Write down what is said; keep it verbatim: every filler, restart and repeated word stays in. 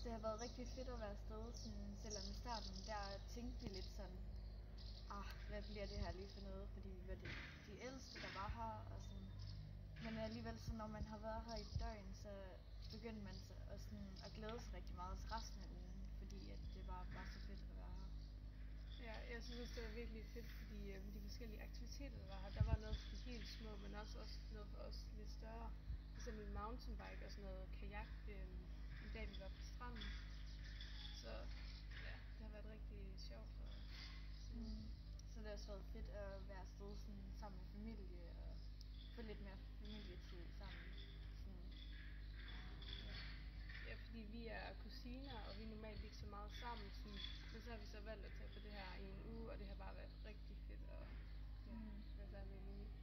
det har været rigtig fedt at være afsted, sådan, selvom i starten, der tænkte vi lidt sådan, ah, hvad bliver det her lige for noget, fordi vi var de, de ældste, der var her, og sådan. Men alligevel, så når man har været her i et døgn, så begyndte man så at, sådan, at glæde sig rigtig meget til resten af ugen, fordi at det bare var så fedt at være her. Ja, jeg synes også, det var virkelig fedt, fordi øh, de forskellige aktiviteter, der var her, der var noget for de helt små, men også, også noget for os lidt større. For eksempel mountainbike og sådan noget kajak, øh, en dag vi var på stranden. Så ja, det har været rigtig sjovt for os. Mm. Så det har også været fedt at være afsted sådan, sammen med familie og få lidt mere familietid sammen. Sådan. Ja. Ja, fordi vi er kusiner, og vi er normalt ikke så meget sammen, sådan, men så har vi så valgt at tage på det her i en uge, og det har bare været rigtig fedt at ja, Mm. være sammen med Emily.